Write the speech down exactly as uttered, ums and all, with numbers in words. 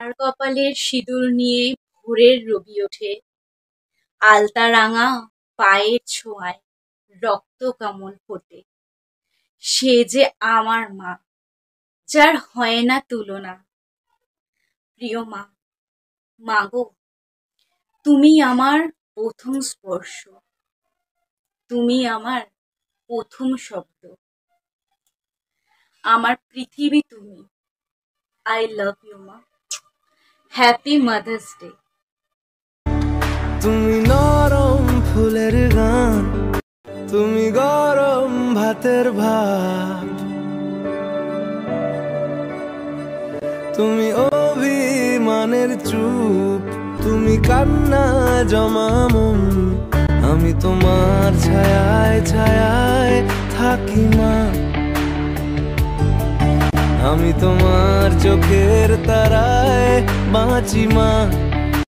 আর কপালের সিঁদুর নিয়ে ভোরের রবি ওঠে, আলতা রাঙা পায়ের ছোঁয়ায় রক্ত কামল ফোটে। সে যে আমার মা, যার হয় না তুলনা। প্রিয় মা, মাগো তুমি আমার প্রথম স্পর্শ, তুমি আমার প্রথম শব্দ, আমার পৃথিবী তুমি। আই লাভ ইউ মা। Happy mother's day. তুমি নরম ফুলের গান, তুমি গরম ভাতের ভাত, তুমি অভিমানের চুপ, তুমি কান্না জমা মন। আমি তোমার ছায়ায় ছায়ায় থাকি মা, আমি তোমার চোখের তারায় বাঁচি মা।